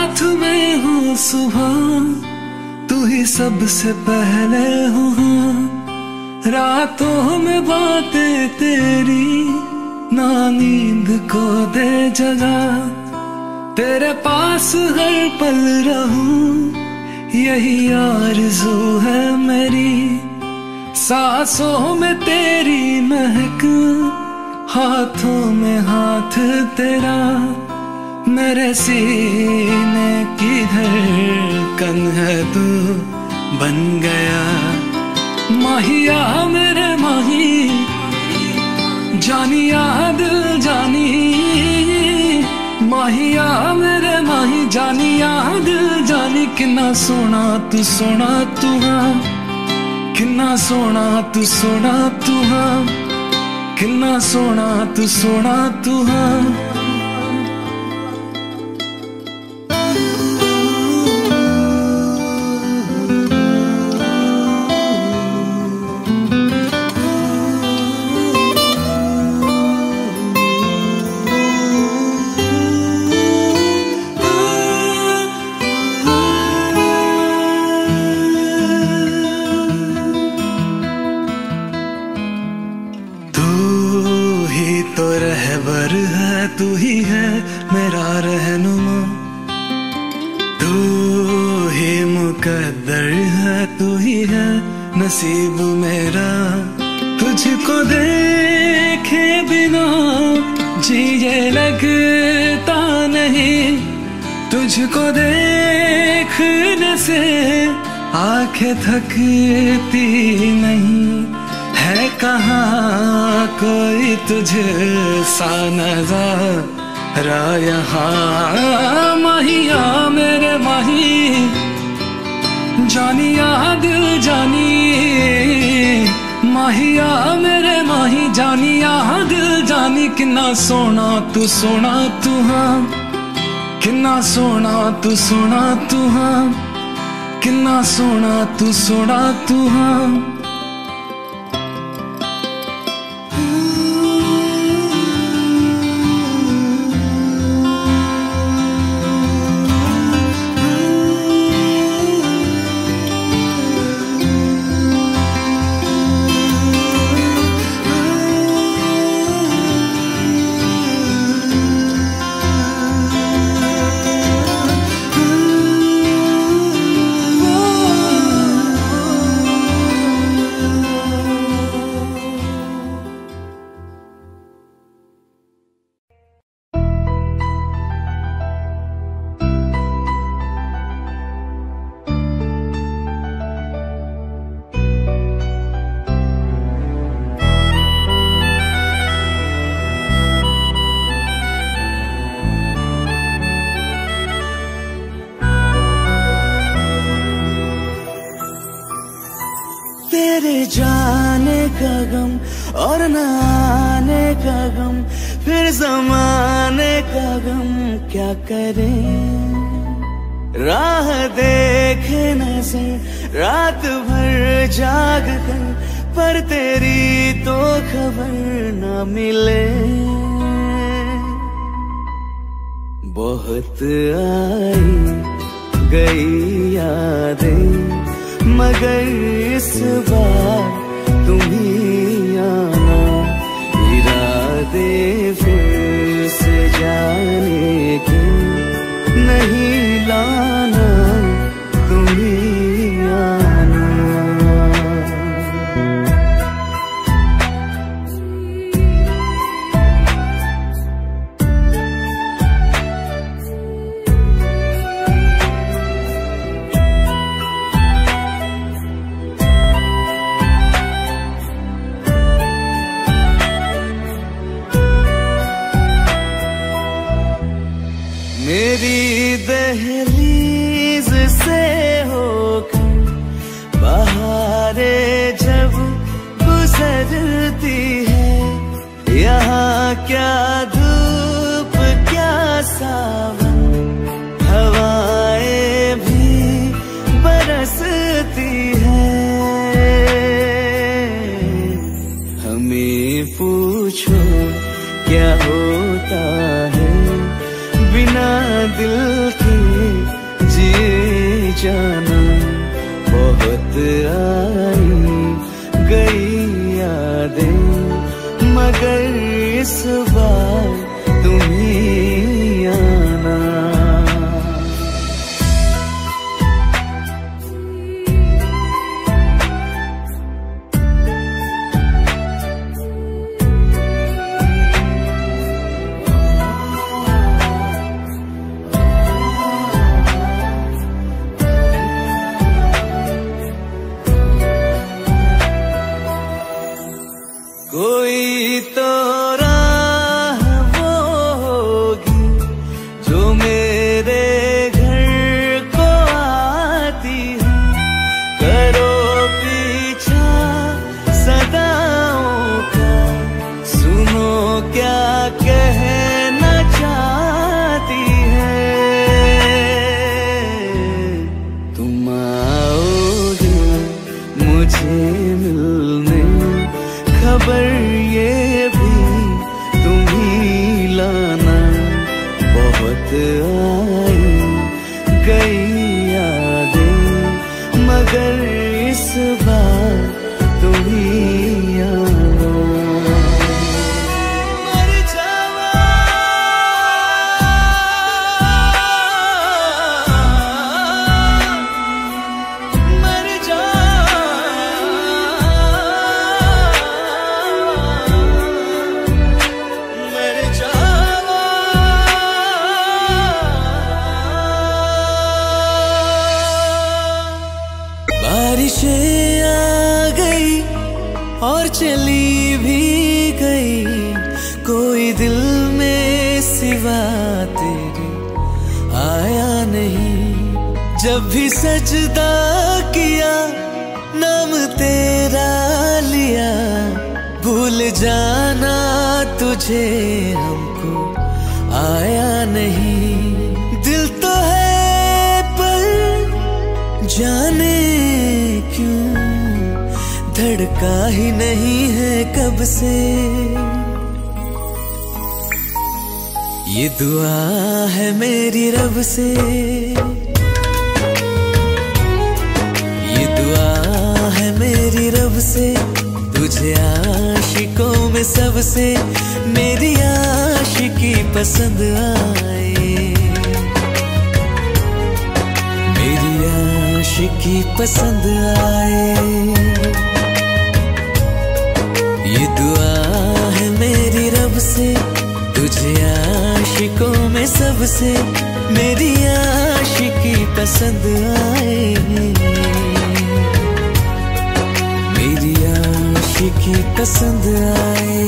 साथ में हूँ सुबह, तू ही सबसे पहले हूँ। रातों में बातें तेरी ना नींद को दे जगा, तेरे पास हर पल रहूं यही आरज़ू है मेरी। सांसों में तेरी महक, हाथों में हाथ तेरा, मेरे सीने की धड़कन है तू बन गया। माहिया मेरे माही, जानिया दिल जानी, माहिया मेरे माही, जानिया दिल जानी। किन्ना सोना तू हाँ, किन्ना सोना तू हाँ, किन्ना सोना तू हाँ। तू ही है मेरा रहनुमा, तू ही मुकद्दर है, तू ही है नसीब मेरा। तुझको देखे बिना जिए लगता नहीं, तुझको देखने से आंखें थकती नहीं। है कहाँ कोई तुझसा नज़ारा यहाँ। माहिया मेरे माही, जानिया दिल जानी, माहिया मेरे माही, जानिया दिल जानी। किन्ना सोना तू हाँ, किन्ना सोना तू हाँ, किन्ना सोना तू हाँ। तेरे जाने का गम और न आने का गम, फिर ज़माने का गम क्या करें। राह देखे नजर रात भर जाग कर, पर तेरी तो खबर न मिले। बहुत आई गई यादें, मगर इस बार तुम ही आना। इरादे फिर से जाने के नहीं लाना, तुम ही आना। मेरी दहलीज जाना। बहुत आई गई यादें मगर इस बार तुम ही आना। कोई तो राह वो होगी जो मेरे घर को आती है। करो पीछा सदाओं का, सुनो क्या कहना चाहती है। तुम आओगे मुझे मिलने, खबर ये भी तुम ही लाना। बहुत आई गई यादें मगर इस बार तुम ही आना। मर जावा मर जा बारिशें आ गई और चली भी गई, कोई दिल में सिवा तेरे आया नहीं। जब भी सजदा किया नाम तेरा लिया, भूल जाना तुझे हमको आया नहीं। दिल तो है पर जाने क्यों धड़का ही नहीं है कब से। ये दुआ है मेरी रब से, ये दुआ है मेरी रब से। तुझे आशिकों में सबसे मेरी आशिकी पसंद आए, मेरी आशिकी पसंद आए। ये दुआ है मेरी रब से, तुझे आशिकों में सबसे मेरी आशिकी पसंद आए, मेरी आशिकी पसंद आए,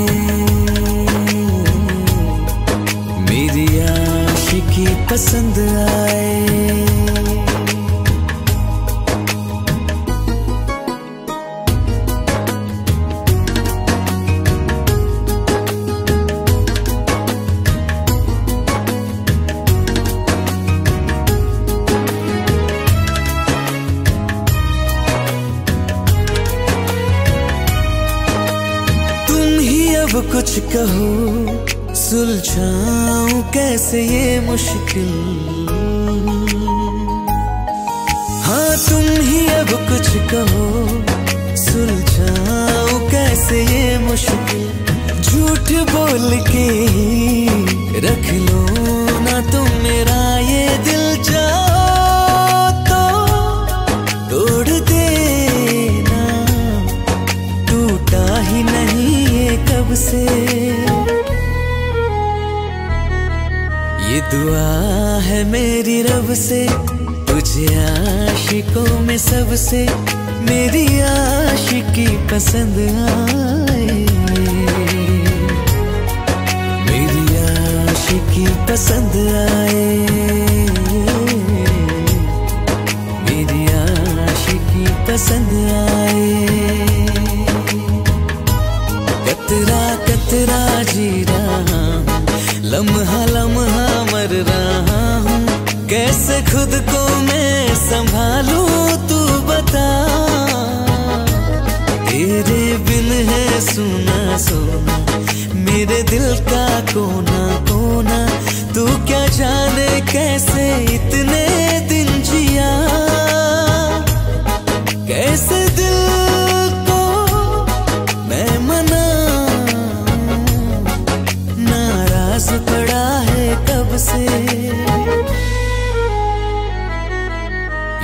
मेरी आशिकी पसंद आए। अब कुछ कहो सुलझाऊं कैसे ये मुश्किल। हाँ तुम ही अब कुछ कहो सुलझाऊं कैसे ये मुश्किल। झूठ बोल के रख लो ना तुम मेरा ये दिल, जाओ तो तोड़ देना, टूटा ही नहीं कब से। ये दुआ है मेरी रब से, तुझे आशिकों में सबसे मेरी आशिकी पसंद आए, मेरी आशिकी पसंद आए, मेरी आशिकी पसंद आए। कतरा कतरा जी रहा हूँ, लम्हा लम्हा मर रहा हूँ, कैसे खुद को मैं संभालूं तू बता। तेरे बिन है सुना सोना मेरे दिल का कोना कोना, तू क्या जाने कैसे इतने दिन जिया।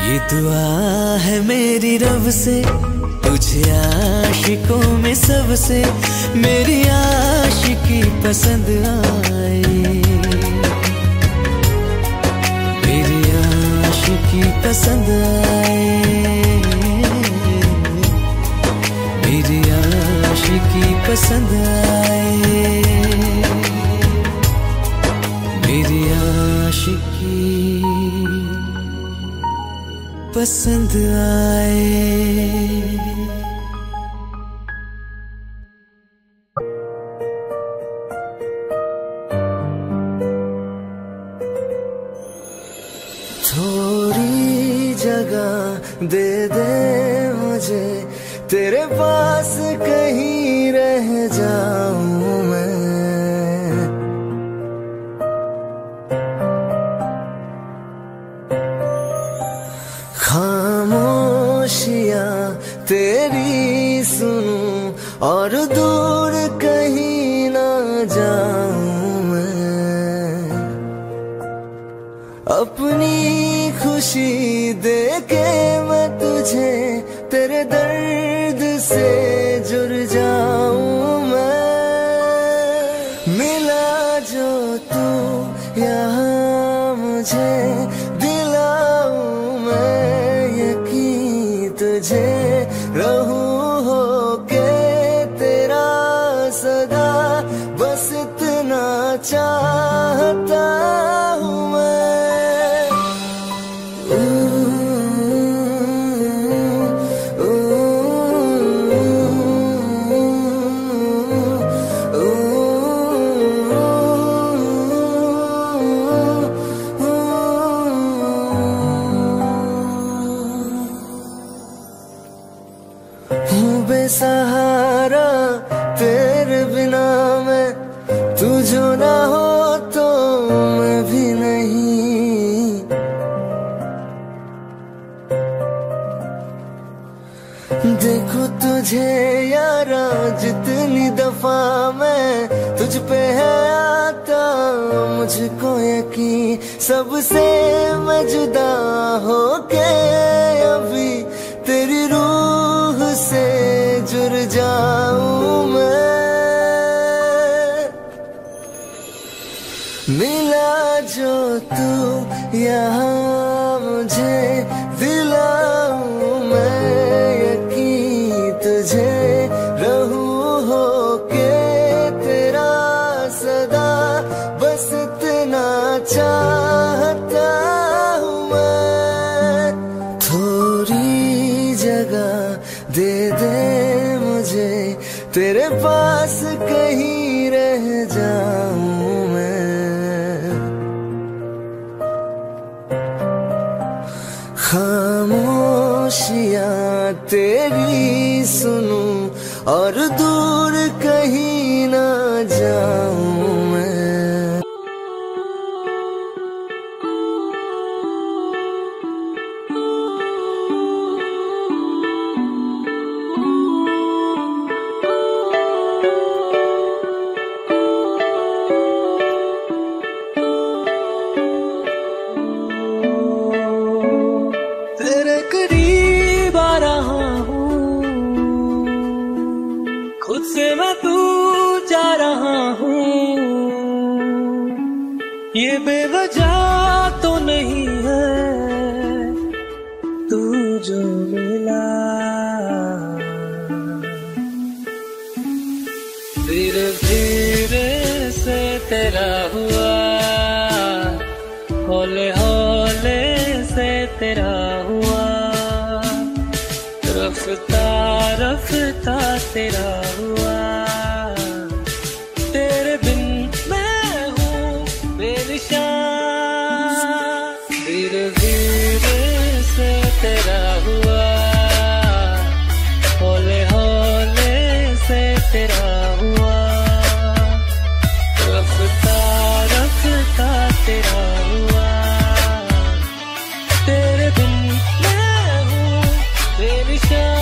ये दुआ है मेरी रब से, तुझे आशिकों में सबसे मेरी आशिकी पसंद आए, मेरी आशिकी पसंद आए, मेरी आशिकी पसंद आए, मेरी आशिकी पसंद आए। थोड़ी जगह दे दे मुझे, तेरे पास कहीं रह जाऊं मैं, खामोशियां तेरी सुनूं और दूर कहीं ना जाऊं मैं, अपनी खुशी देके मैं तुझे तेरे दर्द से जुड़ जाऊं मैं, मिला जो तू यहाँ मुझे दिलाऊं मैं यकीन तुझे, रहूं होके तेरा सदा, बस इतना चाहता हूँ मैं। बेसहारा तेरे बिना मैं, तू जो ना हो तो मैं भी नहीं, देखो तुझे यारा जितनी दफा मैं तुझ पे है आता, मुझको यकीन सबसे मैं जुदा होके अभी तेरी रूह से जुड़ जाऊं मैं, मिला जो तू यहाँ मुझे दिलाऊं मैं यकीन तुझे, रहूं होके तेरा सदा, बस इतना चाहता हूँ मैं। थोड़ी जगह दे दे मुझे, तेरे पास कहीं रह जाऊं मैं, खामोशियां तेरी सुनूं और दूर कहीं ना जाऊं मैं। खुद से मैं दूर जा रहा हूँ, ये बेवजह तो नहीं है तू जो मिला, धीरे धीरे से तेरा हुआ, हौले हौले से तेरा हुआ, रफ्ता रफ्ता तेरा हुआ, तेरे बिन मैं हूँ बेनिशान, धीरे धीरे से तेरा हुआ, हौले हौले से तेरा हुआ, रफ्ता रफ्ता तेरा हुआ, तेरे बिन मैं हूँ बेनिशान।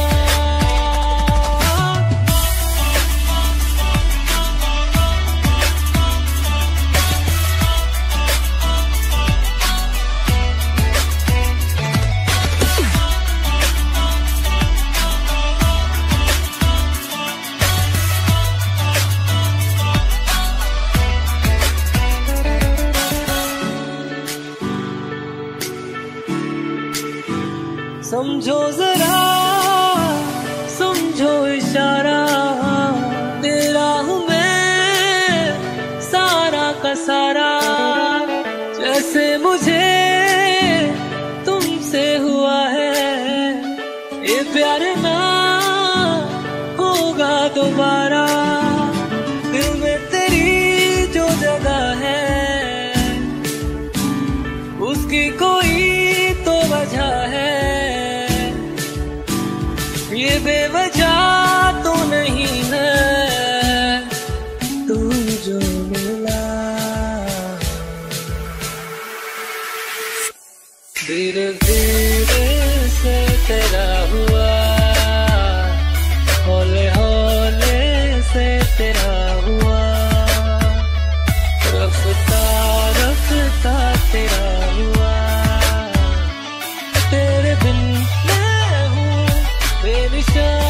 समझो जरा, समझो इशारा, तेरा हूँ मैं सारा का सारा। जैसे मुझे तुमसे हुआ है ये प्यार ना होगा दोबारा। दिल में तेरी जो जगह है उसकी कोई तो वजह है, ये बेवजह तो नहीं है। तू जो मिला धीरे धीरे से तेरा हुआ, हौले हौले से तेरा हुआ, रफ्ता रफ्ता तेरा हुआ। तेरे बिन मैं हूँ बेनिशान।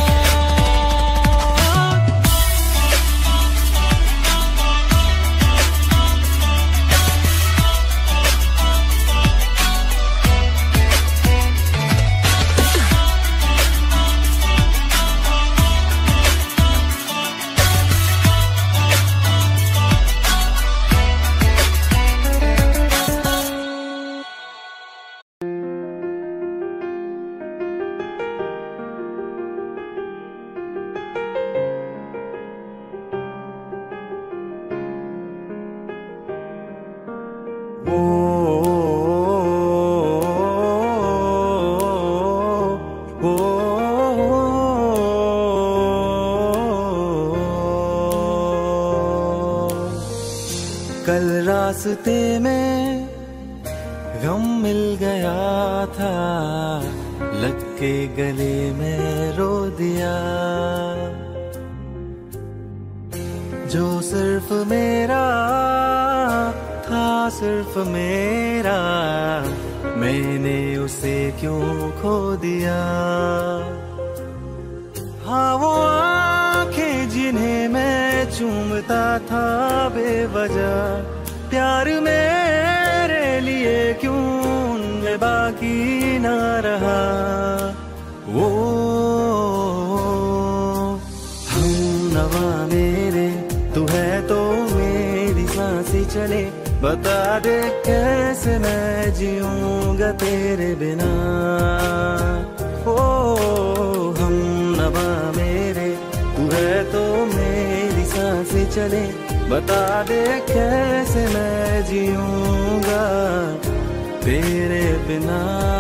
कल रास्ते में गम मिल गया था, लग के गले में रो दिया। जो सिर्फ मेरा था, सिर्फ मेरा, मैंने उसे क्यों खो दिया। हाँ वो आंखें जिन्हें मैं चूमता था बेवजह, प्यार मेरे लिए क्यों उनमें बाकी ना रहा। वो हम नवा मेरे, तू है तो मेरी सांसें चले। बता दे कैसे मैं जीऊंगा तेरे बिना। ओ हम नवा मेरे, तू है तो मेरी सांसें चले। बता दे कैसे मैं जीऊंगा तेरे बिना।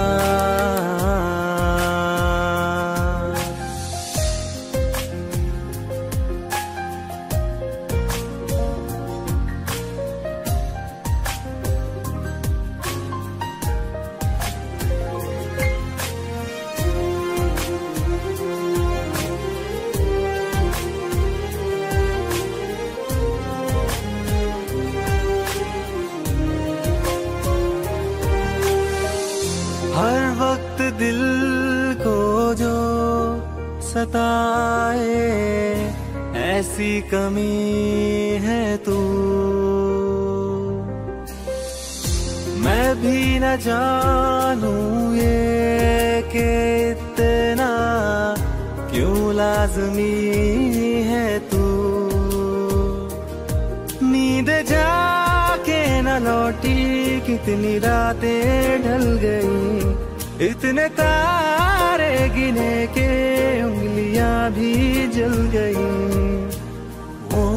हर वक्त दिल को जो सताए, ऐसी कमी है तू। मैं भी न जानूं ये कि इतना क्यों लाज़मी है तू। नींद जाके न लौटी, कितनी रातें ढल गई। इतने तारे गिने के उंगलियां भी जल गई। ओ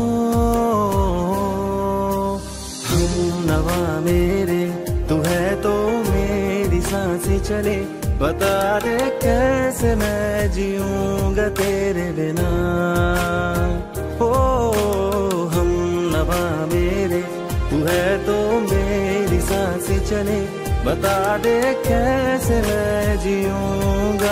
हम नवा मेरे, तू है तो मेरी सांसें चले। बता दे कैसे मैं जीऊंगा तेरे बिना। ओ हम नवा मेरे, तू है तो मेरी सांसें चले। बता दे कैसे मैं जीऊंगा।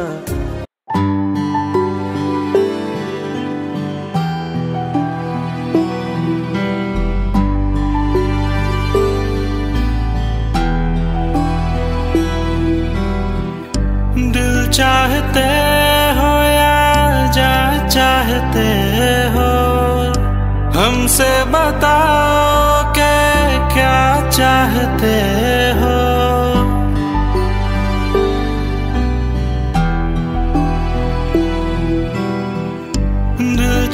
दिल चाहते हो या जा चाहते हो, हमसे बताओ के क्या चाहते हो।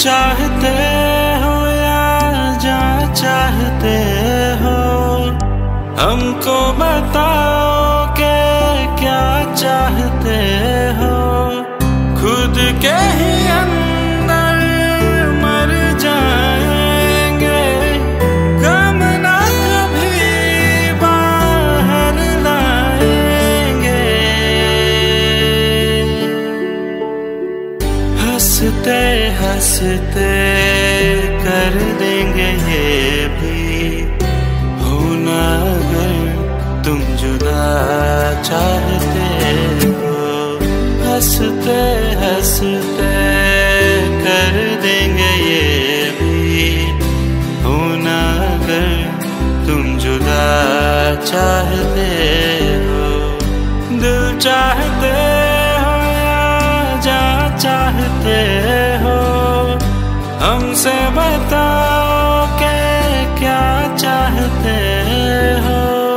चाहते हो या जा चाहते हो, हमको बताओ कि क्या चाहते हो। खुद के ही अंदर मर जाएंगे, गम ना कभी बाहर लाएंगे। हंसते हंसते कर देंगे ये भी, होना अगर तुम जुदा चाहते हो। हंसते हंसते कर देंगे ये भी, होना अगर तुम जुदा चाहते हो। दिल चाहते हो या जा चाहते हो, हमसे बताओ कि क्या चाहते हो।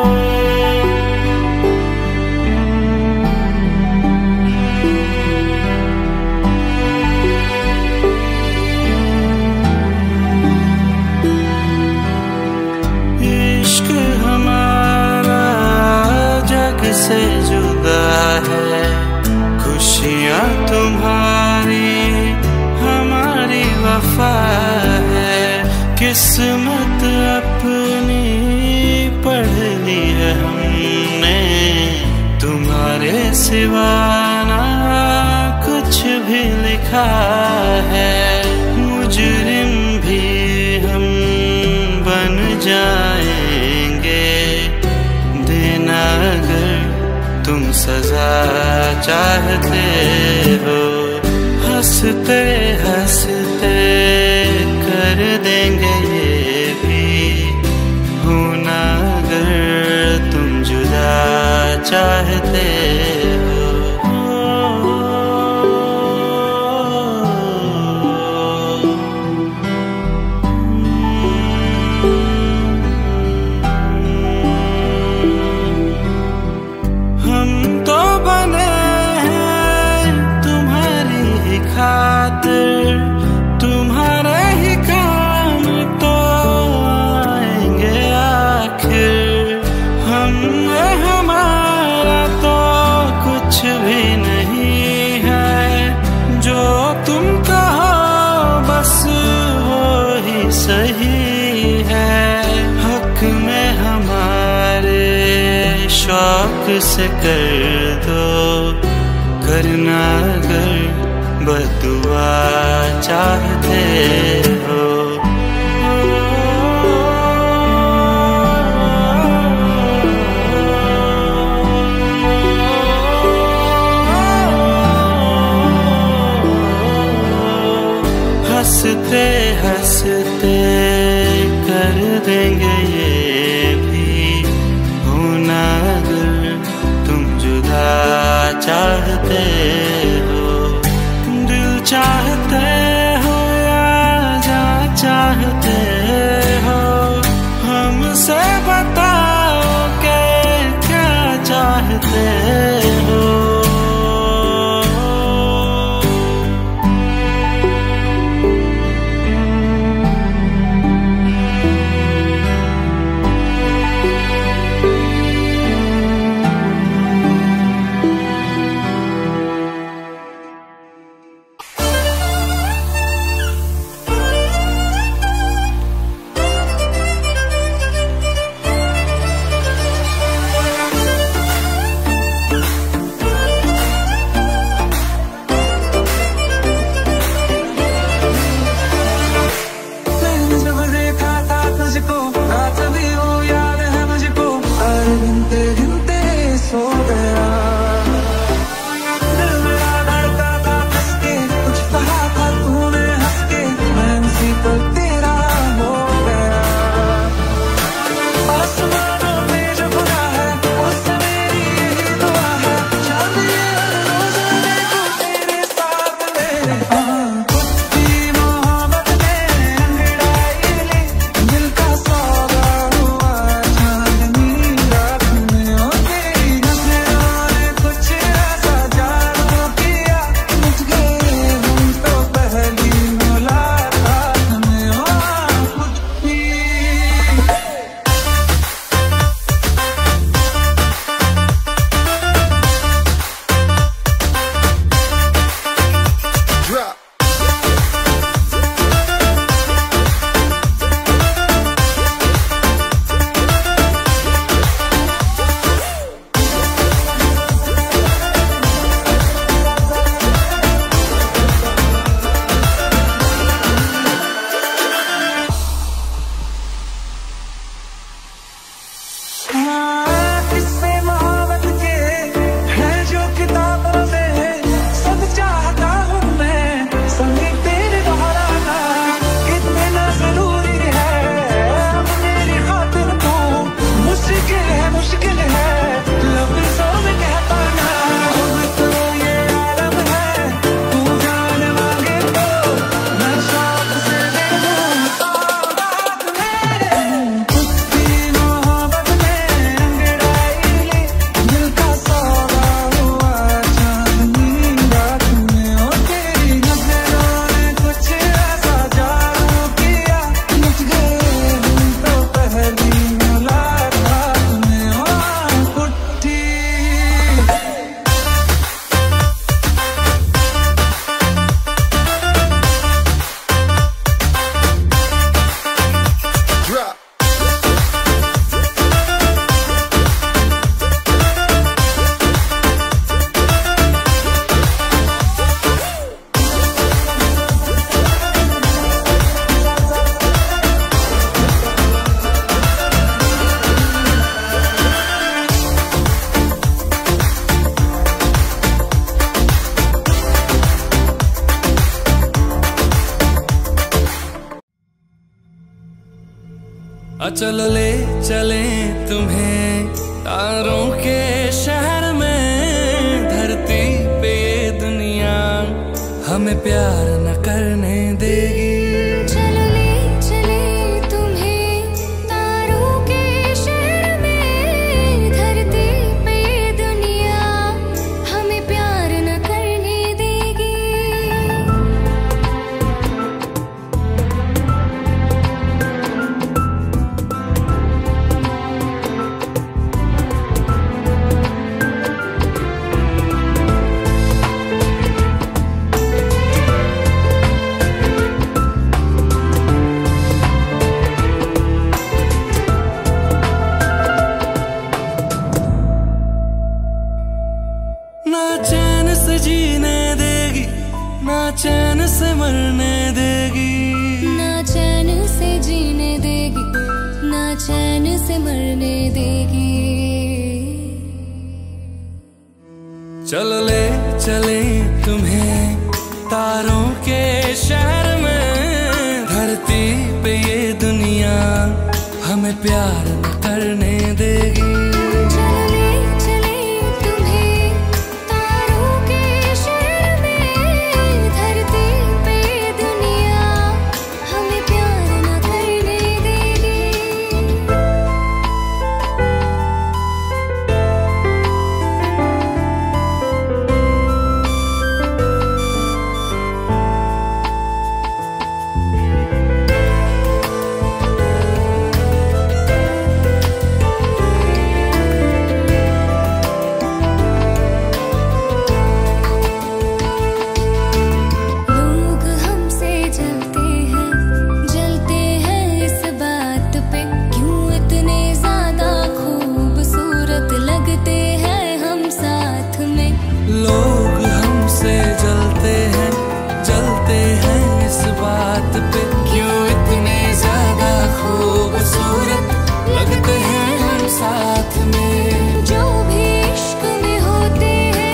इश्क हमारा जग से जुदा है, खुशियाँ तुम्हारी हमारी वफा है। किस्मत अपनी पढ़ ली है हमने, तुम्हारे सिवा ना कुछ भी लिखा है। मुजरिम भी हम बन जाएंगे, देना अगर तुम सजा चाहते हो। हंसते हंसते कर देंगे ये भी, होना अगर तुम जुदा चाहते हो। हम तो बने हैं तुम्हारी ही खातिर, तुम्हारे ही काम तो आएंगे आखिर। हम हमारा तो कुछ भी नहीं है, जो तुम कहो बस वो ही सही है। हक में हमारे शौक से कर दो, करना अगर बदुआ चाहते हो। हंसते हंसते कर देंगे ये भी, होना अगर तुम जुदा चाहते हो। दिल चाहते हो या जा चाहते हो, हमसे बताओ कि क्या चाहते हो। चलो ले चले तुम्हें तारों के शहर में। धरती पे ये दुनिया हमें प्यार न करने देगी। चलो ले चले तुम्हें तारों के शहर में। धरती पे ये दुनिया हमें प्यार न करने देगी। ना चैन से जीने देगी, ना चैन से मरने देगी। ना चैन से जीने देगी, ना चैन से मरने देगी। चलो ले चले तुम्हें तारों के शहर में। धरती पे ये दुनिया हमें प्यार न करने देगी। चलो ले चले तुम्हें तारों के शहर में। धरती पे ये दुनिया हमें प्यार न करने देगी। लोग हमसे जलते हैं इस बात पे। क्यों इतने ज्यादा खूबसूरत लगते हैं हम साथ में। लोग हमसे जलते हैं इस बात पे। क्यों इतने ज्यादा खूबसूरत लगते हैं हम साथ में। जो भी इश्क में होते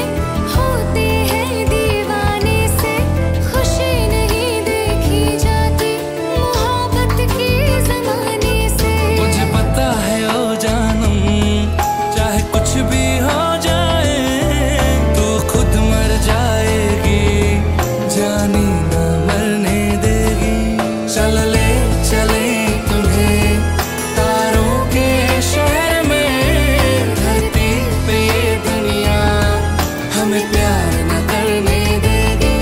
हैं दीवाने से। खुशी नहीं देखी जाती मोहब्बत के जमाने से। मुझे पता है ओ जानम, चाहे कुछ भी हो जाए तो खुद मर जाएगी, जानी न मरने देगी। चल ले चले तुम्हें तारों के शहर में। धरती पे ये दुनिया हमें प्यार न करने देगी।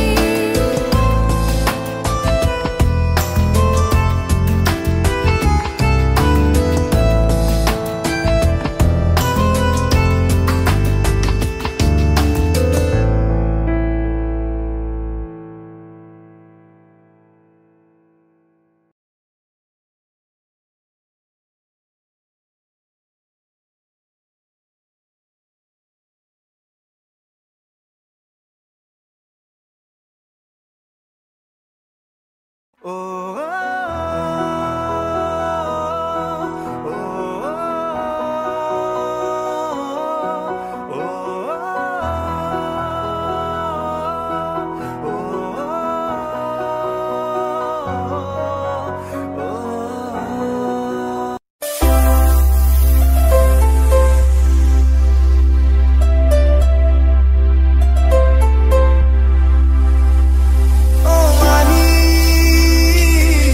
Oh, honey,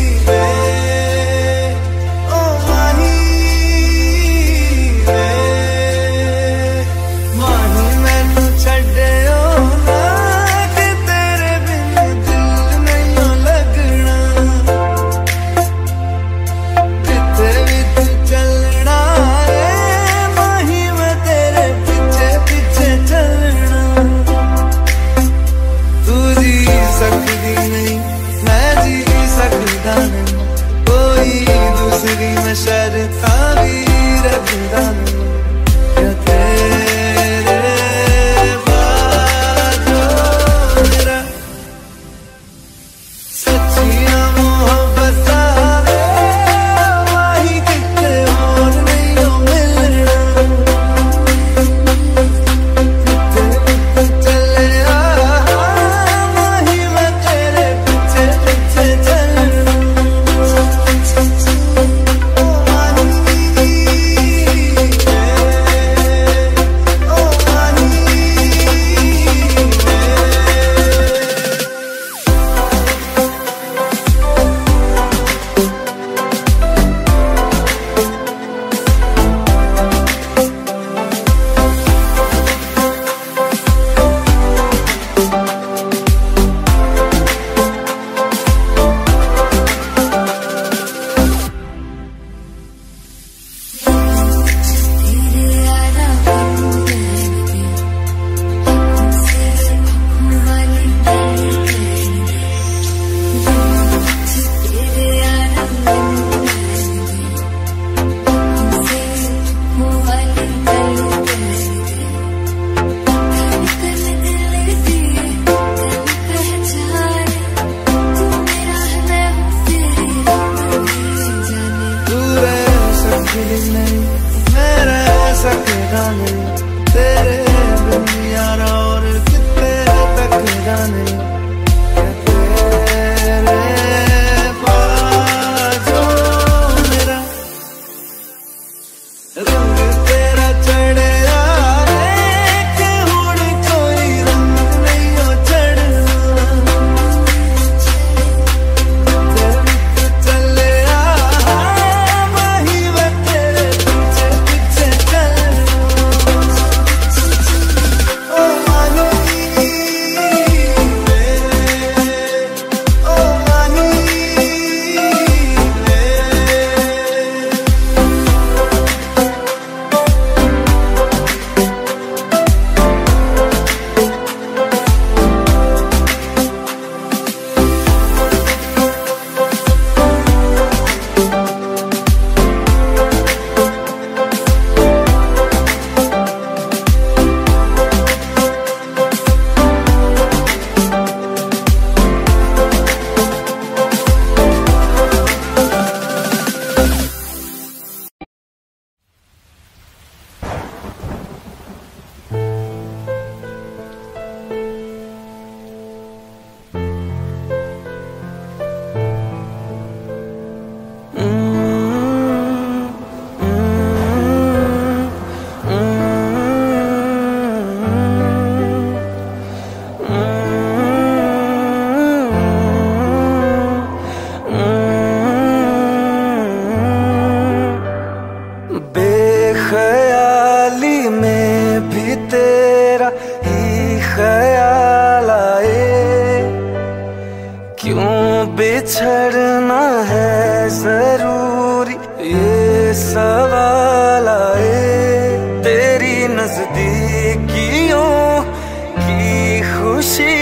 बिछड़ना है जरूरी, ये सवाल आए तेरी नजदीकियों की खुशी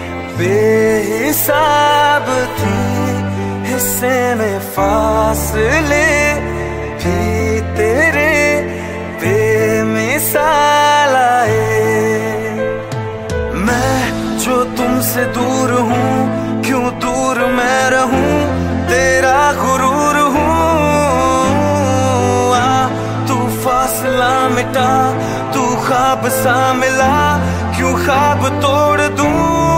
बेहिसाब थी, हिस्से में फासले भी तेरे बेमिसाल आए। मैं जो तुमसे दूर हूँ, क्यों दूर मैं रहूं, तेरा गुरूर हूँ। आ तू फासला मिटा, तू ख्वाब सा मिला, क्यों ख्वाब तोड़ दूं।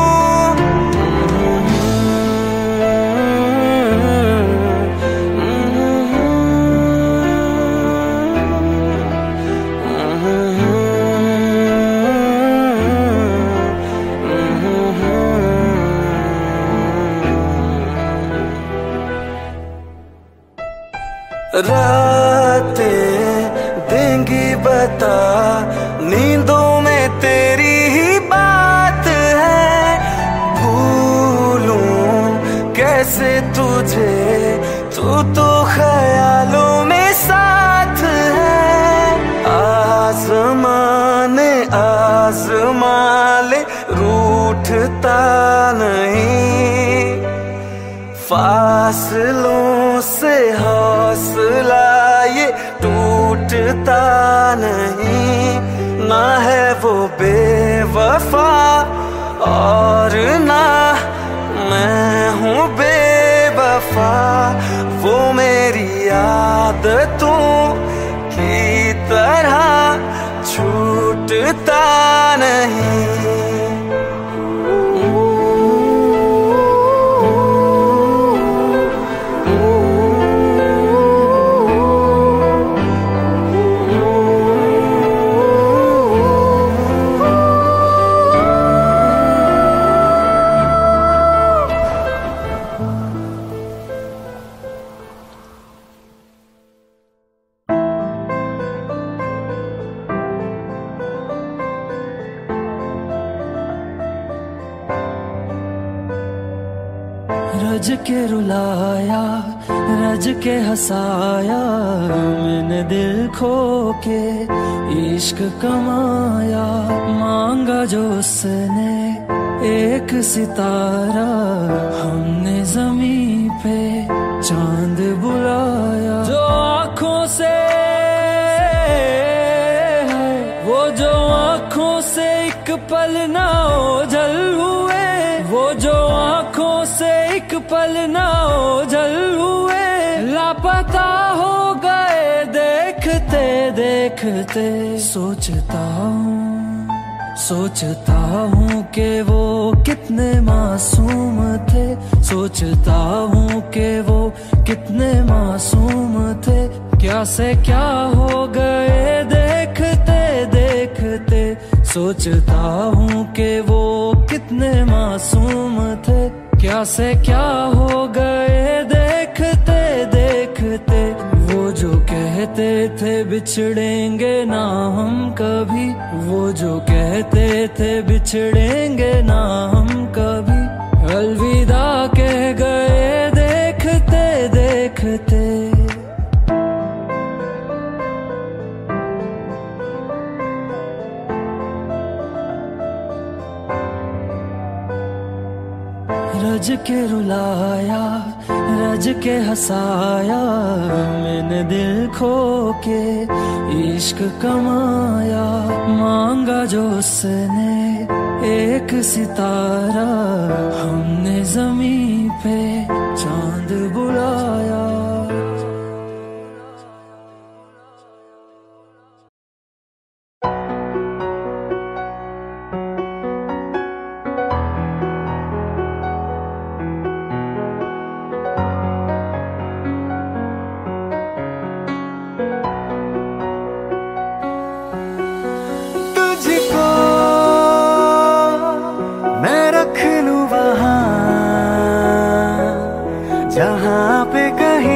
रातें देंगी बता, नींदों में तेरी ही बात है। भूलूं कैसे तुझे, तू तो ख्यालों में साथ है। आज़माने आज़मा ले, रूठता नहीं, फासलों से हौसला ये टूटता नहीं। ना है वो बेवफा और ना मैं हूँ बेवफा, वो मेरी आदतों की तरह छूटता नहीं। रज के रुलाया, रज के हंसाया, मैंने दिल खो के इश्क कमाया। मांगा जो उसने एक सितारा, हमने ज़मीं पे चांद बुलाया। जो आँखों से है, वो जो आँखों से एक पल ना ओझल हुए, वो जो आँखों से एक पल ना ओझल हुए। लापता हो गए देखते देखते, सोचता हूँ कि वो कितने मासूम थे, सोचता हूँ कि वो कितने मासूम थे। क्या से क्या हो गए देखते देखते, सोचता हूँ कि वो कितने मासूम थे। क्या से क्या हो गए देखते देखते। वो जो कहते थे बिछड़ेंगे ना हम कभी, वो जो कहते थे बिछड़ेंगे ना हम कभी, अलविदा कह गए देखते देखते। रज के रुलाया, रज के हंसाया, मैंने दिल खो के इश्क कमाया। मांगा जो उसने एक सितारा, हमने ज़मीं पे चांद बुलाया। जहाँ पे कहीं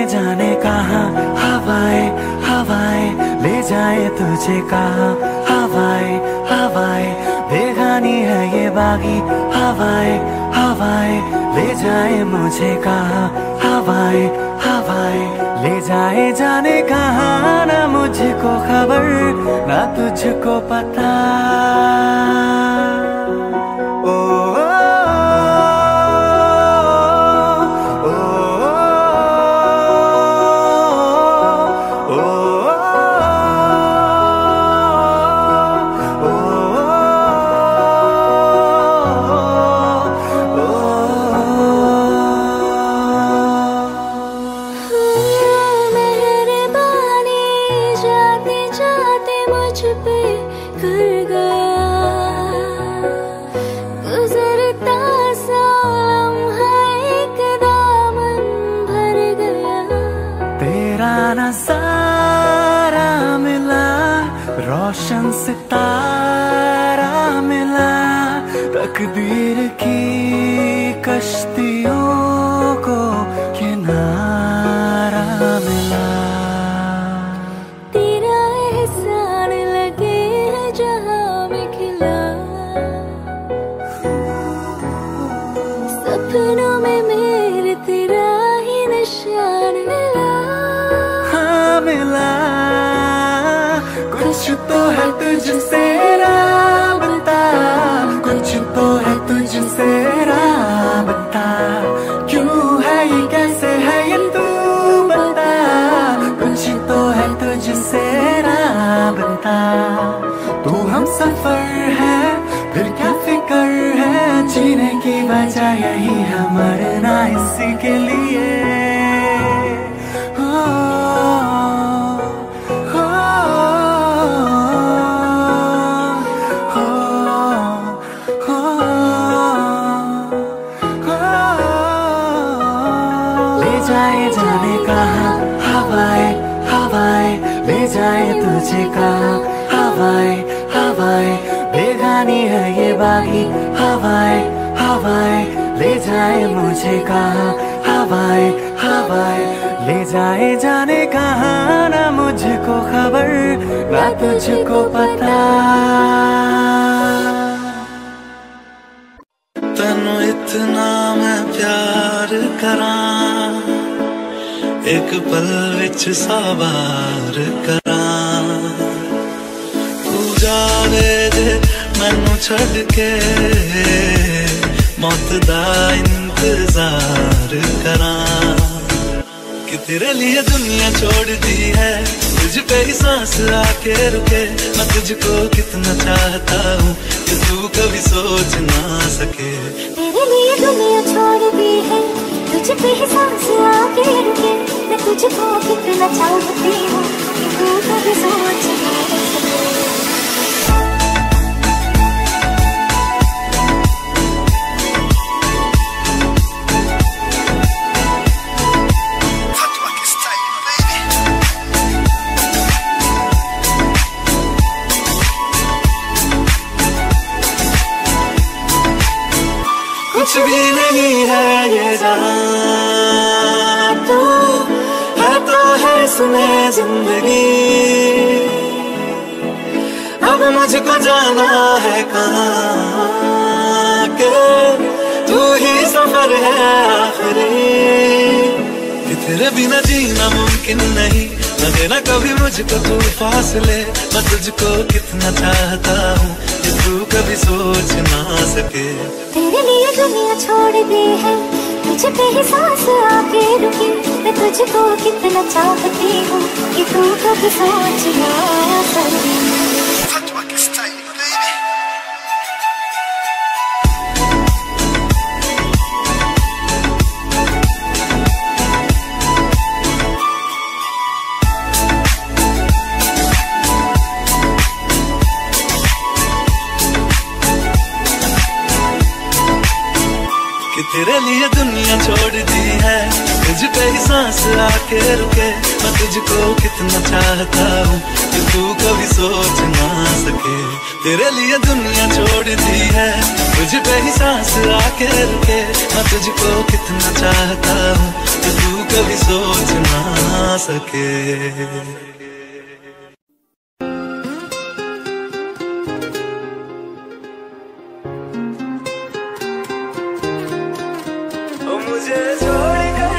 जाने कहाँ हवाएं हवाएं ले जाए तुझे कहाँ हवाएं हवाएं बेगानी है ये बागी हवाएं हवाएं ले जाए मुझे कहाँ हवाएं हवाएं ले जाए जाने कहाँ ना मुझको खबर ना तुझको पता रोशन सितारा मिला तकदीर की कश्तियों को किनारा मिला तेरा एहसान लगे है जहां में खिला सपनों में मेरे तेरा ही निशान मिला हाँ मिला कुछ तो है तुझसे राबता कुछ तो है तुझसे राबता क्यों है ये कैसे है ये तू बता कुछ तो है तुझसे राबता तू हम सफर है फिर क्या फिक्र है जीने की वजह यही है मरना इसी के लिए जाने कहाँ हवाएं हवाएं ले जाए तुझे कहाँ हवाएं हवाएं बेगानी है ये बागी हवाएं हवाएं ले जाए मुझे कहाँ हवाएं हवाएं ले जाए जाने कहाँ ना मुझको खबर ना तुझको पता तनु इतना मैं प्यार करा एक पल विच सवार करा तू जावे जे मैनू छड़ के मौत दा इंतजार करा कि तेरे लिए दुनिया छोड़ दी है तुझ पे ही सांस आके रुके मैं तुझको कितना चाहता हूँ कि तू कभी सोच ना सके तेरे लिए दुनिया छोड़ दी है तुझ पे ही सांस आके रुके मैं तुझको कितना चाहती हूँ कि तू कभी सोच ना सके कुछ भी नहीं है ये जहां तू है तो है सुने जिंदगी अब मुझको जाना है कहाँ के तू ही सफर है आखिरी कि तेरे बिना जीना मुमकिन नहीं न देना कभी मुझको तू फासले मैं तुझको कितना चाहता हूँ कि तू कभी सोच ना सके तेरे लिए दुनिया छोड़ दी है तुझ पे ही सांस आके रुकी मैं तुझको कितना चाहती हूँ कि तू कभी सोच ना सके तेरे लिए दुनिया छोड़ दी है तुझ पे ही सांस आके रुके मैं तुझको कितना चाहता हूँ कि तू कभी सोच ना सके तेरे लिए दुनिया छोड़ दी है तुझ पे ही सांस आके रुके मैं तुझको कितना चाहता हूँ कि तू कभी सोच ना सके। मुझे छोड़ कर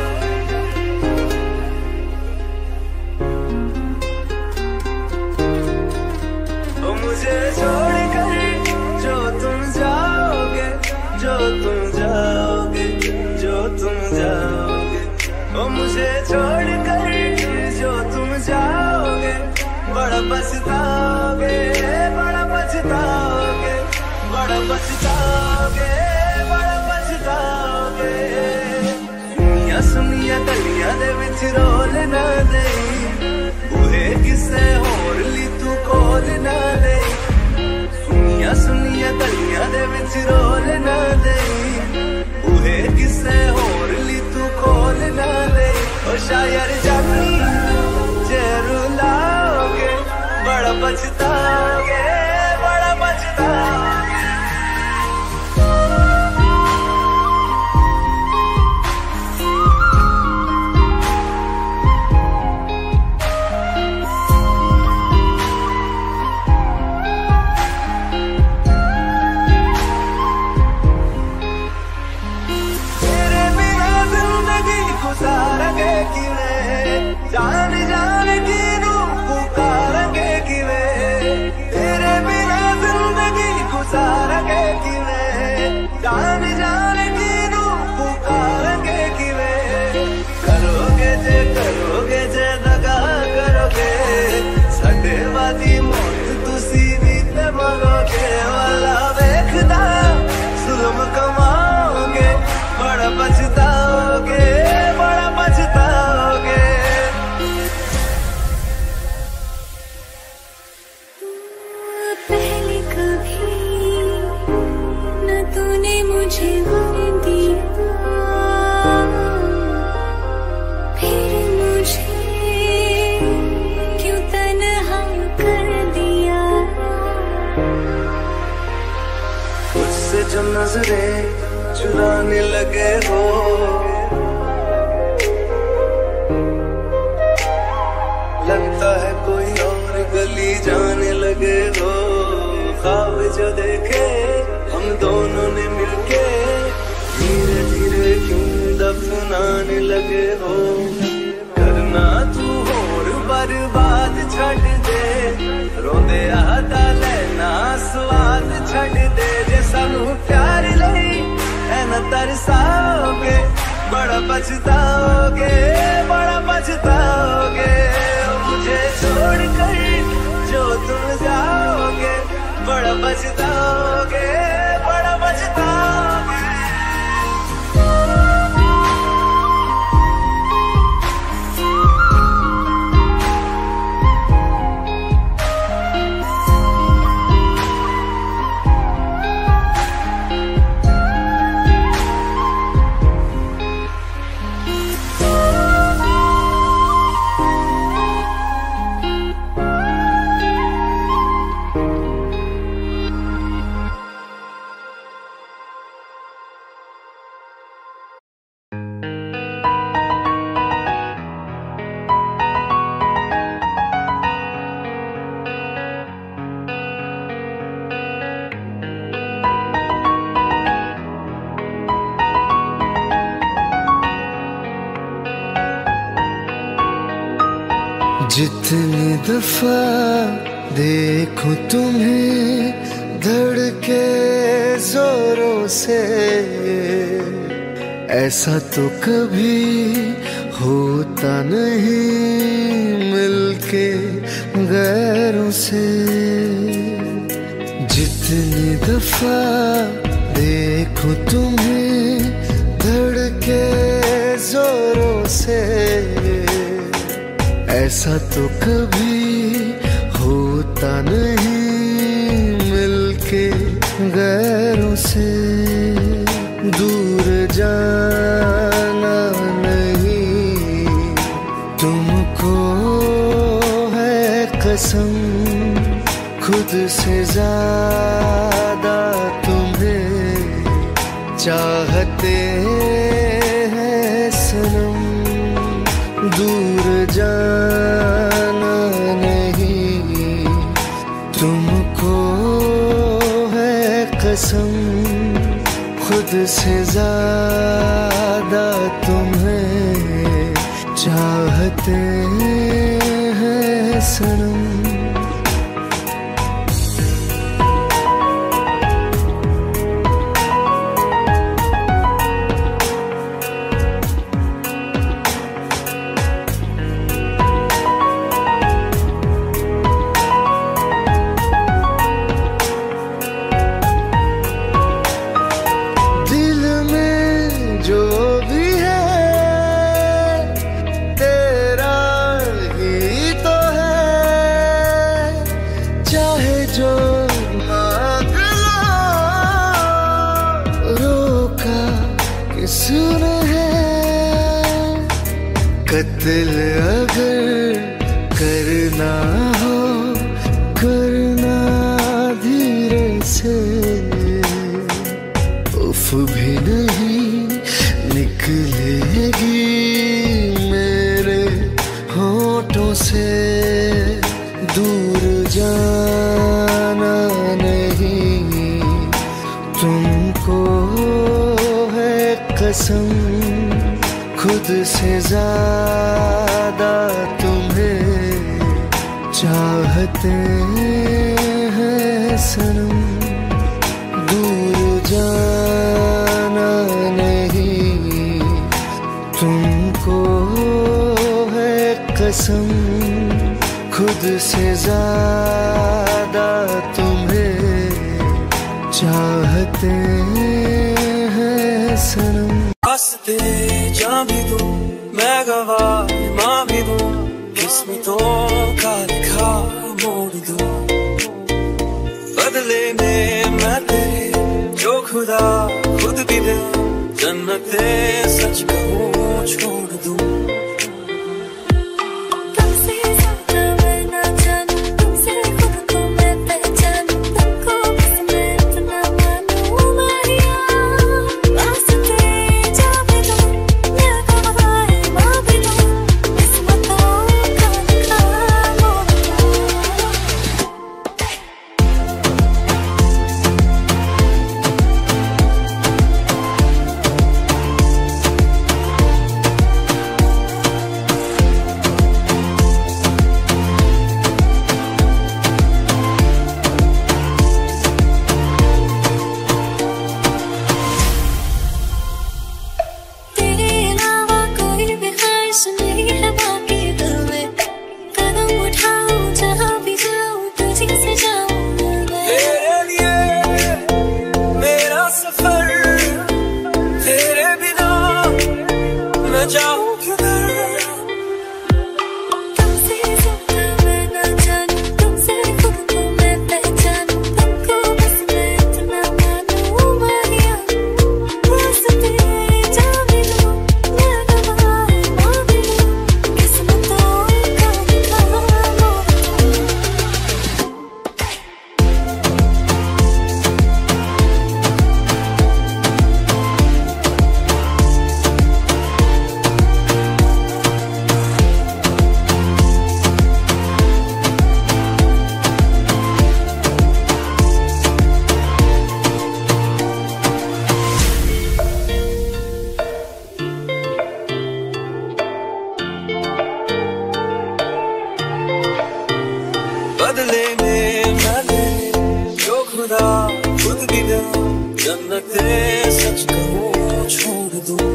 मुझे छोड़ कर जो तुम जाओगे, जो तुम जाओगे, जो तुम जाओगे, ओ मुझे छोड़ कर जो तुम जाओगे, बड़ा पछताओगे, बड़ा पछताओगे, बड़ा पछताओगे, बड़ा पछताओगे। सुनिया सुनिया गलियां दे विच रोल ना दे, बूहे किसे होर ली तू कोल ना दे। सुनिया सुनिया गलियां दे विच रोल ना दे, बूहे किसे होर ली तू कोल ना दे। ओ शायर जानी जे रुलाओगे, बड़ा पछताओगे, बड़ा पछताओगे। जान जान की रूह पुकारेंगे किवे, तेरे बिना जिंदगी गुजारेंगे किवे। जान जान की रूह पुकारेंगे किवे, करोगे जे दगा करोगे, साडे वादी मौत तुसी भी ते मरोगे। वाला वेखदा जुल्म कमाओगे, बड़ा पछताओगे, बड़ा पछताओगे। पहले कभी न तूने मुझे गम दिया, फिर मुझे क्यों तन्हा कर दिया। मुझसे जो नजरें चुराने लगे हो, लगता है कोई और गली जाने लगे हो। ख्वाब जो देखे हम दोनों ने मिलके, धीरे धीरे क्यों दफनाने लगे हो। करना तू होर बर्बाद छड़ दे, रोंदे आता लेना स्वाद छड़ दे। जे सानू प्यार लई ऐना तरसाओगे, बड़ा पछताओगे, बड़ा पछताओगे। मुझे छोड़ कर जो तुम जाओगे, बड़ा पछताओगे, बड़ा पछताओगे। जितनी दफा देखूं तुम्हें धड़के जोरों से, ऐसा तो कभी होता नहीं मिलके गैरों से। जितनी दफा देखूं तुम्हें धड़के जोरों से, ऐसा तो कभी होता नहीं मिलके गैरों से। दूर जाना नहीं तुमको है कसम, खुद से ज्यादा तुम्हें चाहते हैं सनम। दूर जाना नहीं, तुमको है कसम, खुद से ज्यादा तुम्हें चाहते हैं सनम। दिल अगर करना हो करना धीरे से, उफ भी नहीं निकलेगी मेरे होठों से। दूर जाना नहीं, तुमको है कसम, खुद से ज्यादा तुम्हें चाहते हैं सनम। दूर जाना नहीं, तुमको है कसम, खुद से ज्यादा तुम्हें चाहते हैं सनम। हंसते जा भी दूं मैं गवाह माँ भी दूं, किस्मतों का लिखा मोड़ दूं, बदले में मैं तेरे जो खुदा खुद भी दे, जन्नते सच कहूँ छोड़ दूं। बदले में मैं जो खुदा खुद भी दे, जन्नते सच कहूँ छोड़ दूं।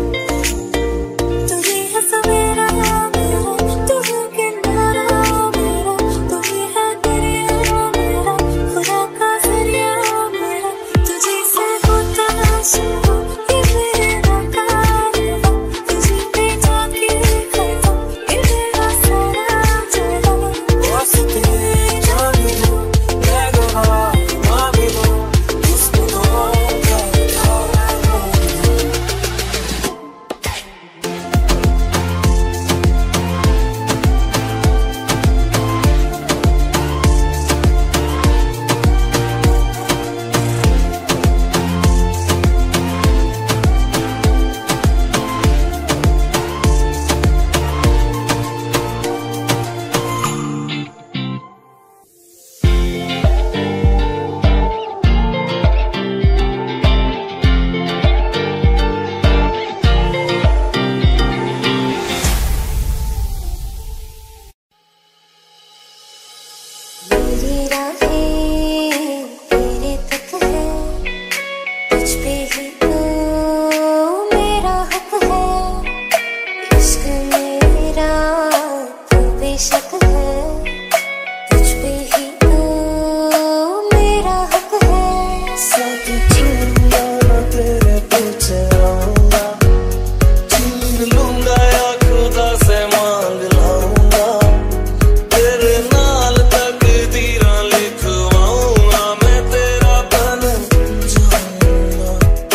बेशक है, तुझ पे ही तो मेरा हक है। साथ छूंगा ना तेरे पीछे आऊंगा, छीन लूंगा या खुदा से मांग लाऊंगा, तेरे नाल तकदीरां लिखवाऊंगा, मैं तेरा बन जाऊंगा।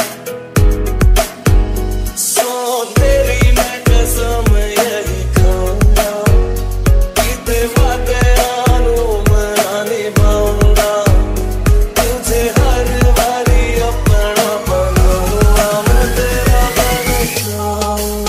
सो तेरी मैं कसम यही खाऊंगा, बीते वादे आनू मैं निभाऊंगा, तुझे हर बारी अपना बनाऊंगा, मैं तेरा बन जाऊंगा।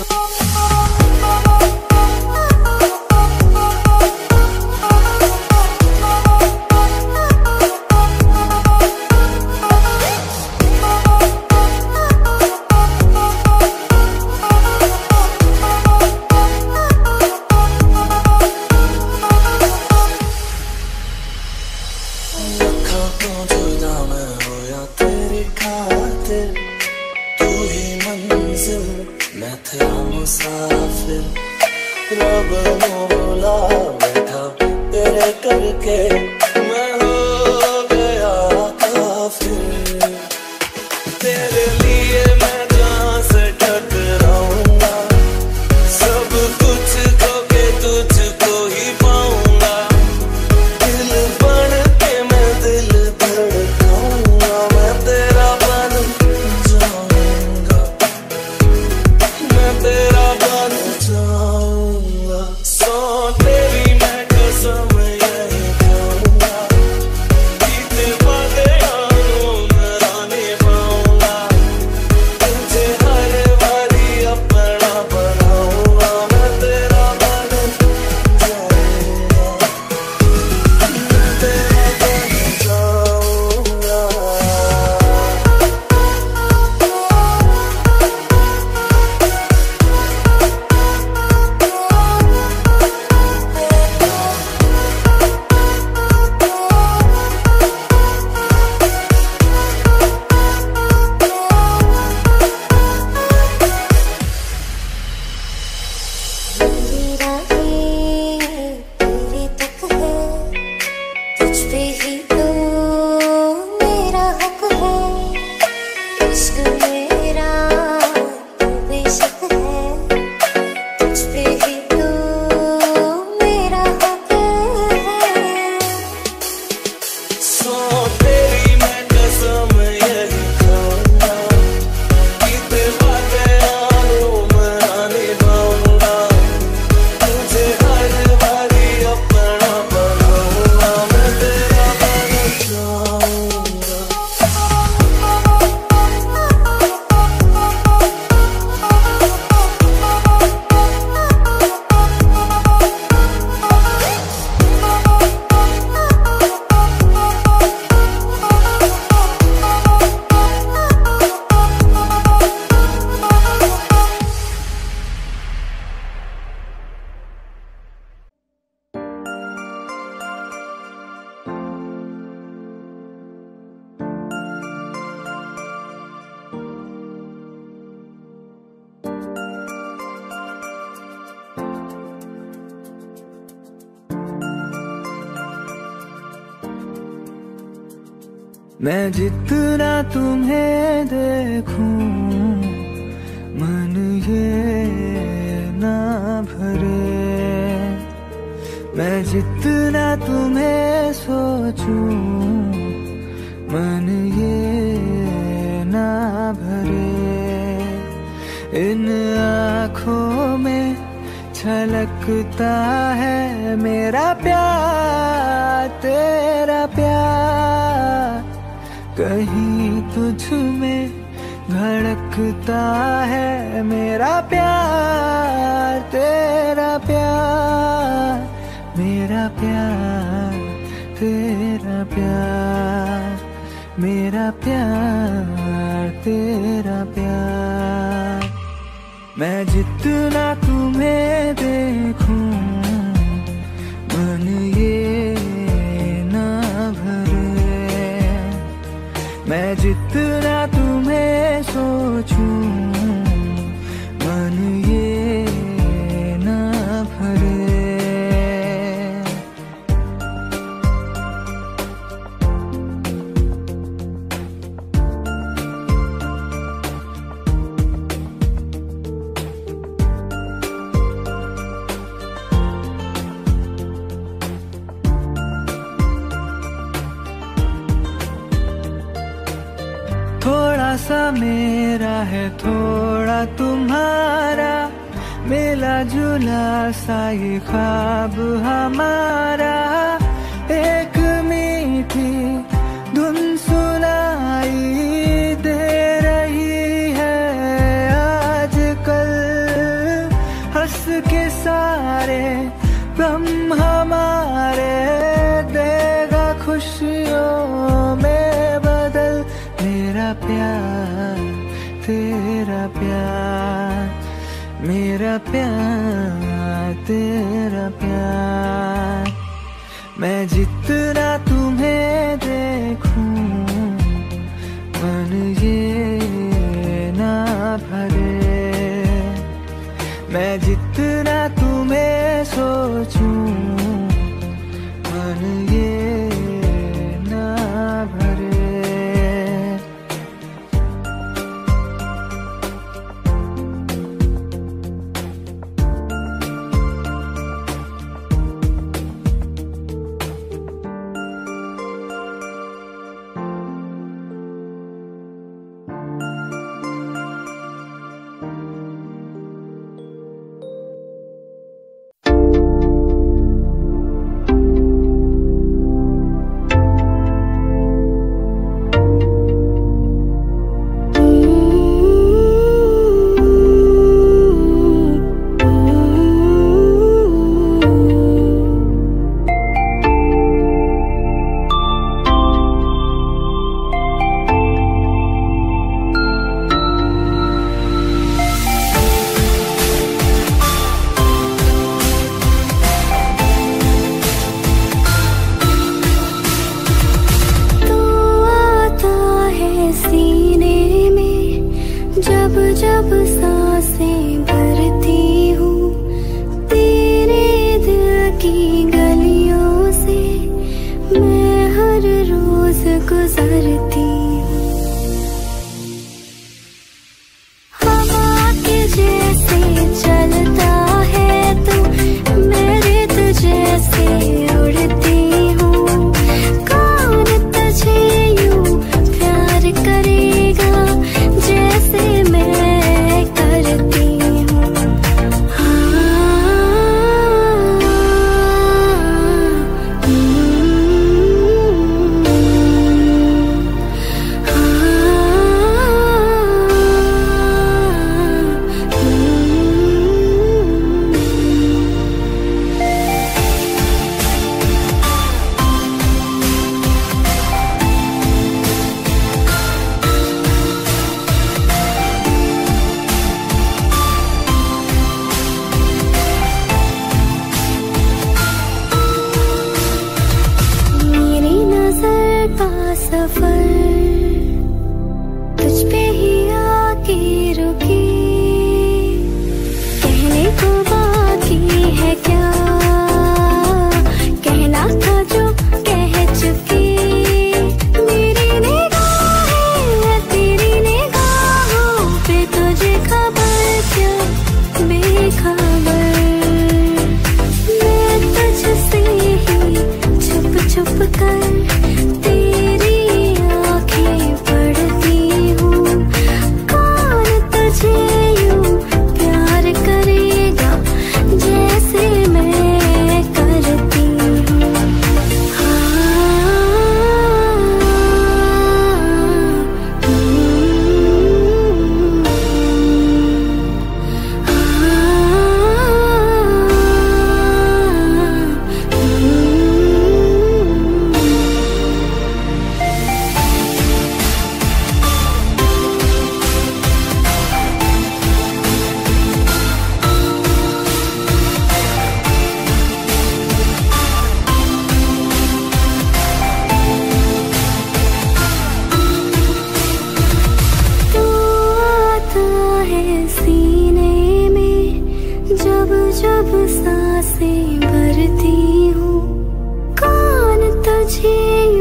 रखा तो जुदा मैं होया तेरी खातिर, तू ही मंजिल मैं तेरा मुसाफिर, रब नू बुला बैठा तेरे करके मैं हो गया काफिर, तेरे लिए मैं जहाँ से टकराऊंगा, सब कुछ खो के तुझको ही पाऊंगा, दिल बन के मैं दिल धड़काऊंगा, मैं तेरा बन जाऊंगा, मैं तेरा बन जाऊंगा। सो तेरी मैं कसम यही खाऊंगा, बीते वादे आनू मैं निभाऊंगा, तुझे हर बारी अपना बनाऊंगा, मैं तेरा बन जाऊंगा, मैं तेरा बन जाऊंगा। मेरी राहें तेरे तक है, तुझ पे ही तो मेरा हक है। इश्क मेरा तू बेशक है, तुझ पे ही तो मेरा हक है। सो तेरी मैं कसम यही खाऊंगा, बीते वादे आनू मैं निभाऊंगा, तुझे हर बारी अपना बनाऊंगा, मैं तेरा बन जाऊंगा। मैं जितना तुम्हें देखूं मन ये ना भरे, मैं जितना तुम्हें सोचूं मन ये ना भरे, इन आँखों में छलकता है मेरा प्यार तेरा प्यार, कहीं तुझ में धड़कता है मेरा प्यार तेरा प्यार, मेरा प्यार तेरा प्यार, मेरा प्यार तेरा प्यार। मैं जितना तुम्हें देखूं मन ये ना भरे, मैं जितना तुम्हें सोचूं मन ये ना भरे। सा मेरा है थोड़ा तुम्हारा, मिला जुला सा ये ख्वाब हमारा। एक मीठी धुन सुनाई दे रही है आजकल, हंस के सारे गम हमारे देगा खुशियों में बदल। मेरा प्यार तेरा प्यार, मेरा प्यार तेरा प्यार। मैं जितना तुम्हें देखूं मन ये ना भरे, मैं जितना तुम्हें सोचूं मन ये ना भरे।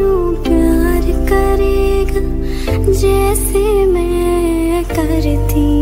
जैसे मैं करती